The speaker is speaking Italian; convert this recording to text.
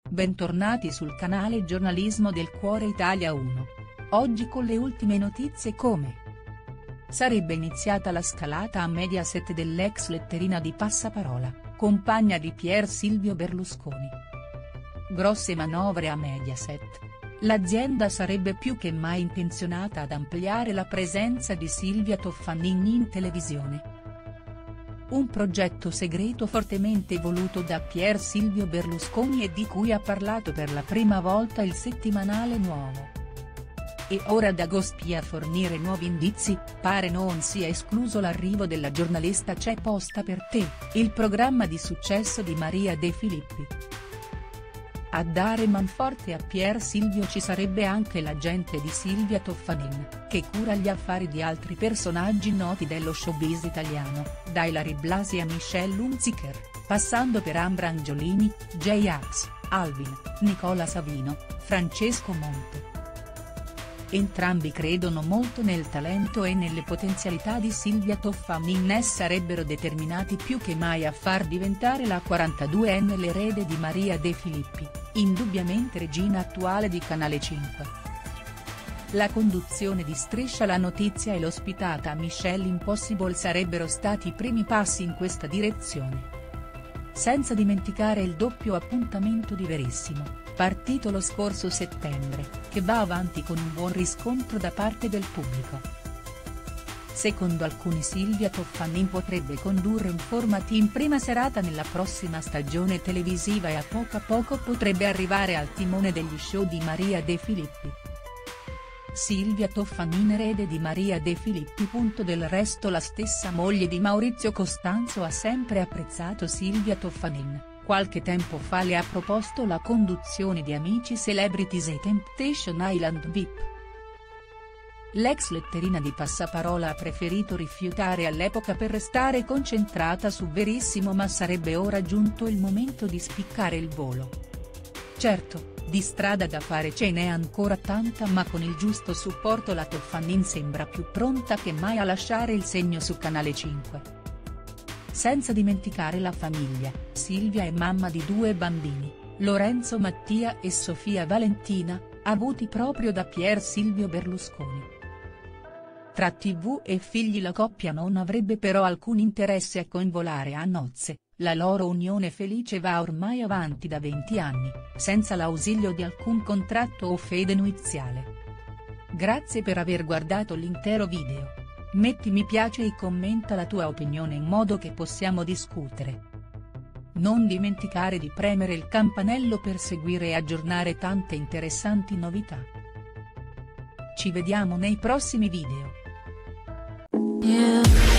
Bentornati sul canale Giornalismo del Cuore Italia 1. Oggi con le ultime notizie come: sarebbe iniziata la scalata a Mediaset dell'ex letterina di Passaparola, compagna di Pier Silvio Berlusconi. Grosse manovre a Mediaset. L'azienda sarebbe più che mai intenzionata ad ampliare la presenza di Silvia Toffanin in televisione. Un progetto segreto fortemente voluto da Pier Silvio Berlusconi e di cui ha parlato per la prima volta il settimanale Nuovo. E ora Dagospia a fornire nuovi indizi, pare non sia escluso l'arrivo della giornalista C'è posta per te, il programma di successo di Maria De Filippi. A dare manforte a Pier Silvio ci sarebbe anche l'agente di Silvia Toffanin, che cura gli affari di altri personaggi noti dello showbiz italiano, da Ilary Blasi a Michelle Hunziker, passando per Ambra Angiolini, J-Ax, Alvin, Nicola Savino, Francesco Monte. Entrambi credono molto nel talento e nelle potenzialità di Silvia Toffanin e sarebbero determinati più che mai a far diventare la 42enne l'erede di Maria De Filippi, indubbiamente regina attuale di Canale 5. La conduzione di Striscia la notizia e l'ospitata a Michelle Impossible sarebbero stati i primi passi in questa direzione. Senza dimenticare il doppio appuntamento di Verissimo, partito lo scorso settembre, che va avanti con un buon riscontro da parte del pubblico. Secondo alcuni Silvia Toffanin potrebbe condurre un format in prima serata nella prossima stagione televisiva e a poco potrebbe arrivare al timone degli show di Maria De Filippi. Silvia Toffanin erede di Maria De Filippi. Del resto la stessa moglie di Maurizio Costanzo ha sempre apprezzato Silvia Toffanin, qualche tempo fa le ha proposto la conduzione di Amici Celebrities e Temptation Island VIP. L'ex letterina di Passaparola ha preferito rifiutare all'epoca per restare concentrata su Verissimo, ma sarebbe ora giunto il momento di spiccare il volo. Certo, di strada da fare ce n'è ancora tanta, ma con il giusto supporto la Toffanin sembra più pronta che mai a lasciare il segno su Canale 5. Senza dimenticare la famiglia, Silvia è mamma di 2 bambini, Lorenzo Mattia e Sofia Valentina, avuti proprio da Pier Silvio Berlusconi. Tra TV e figli la coppia non avrebbe però alcun interesse a convolare a nozze, la loro unione felice va ormai avanti da 20 anni, senza l'ausilio di alcun contratto o fede nuziale. Grazie per aver guardato l'intero video. Metti mi piace e commenta la tua opinione in modo che possiamo discutere. Non dimenticare di premere il campanello per seguire e aggiornare tante interessanti novità. Ci vediamo nei prossimi video.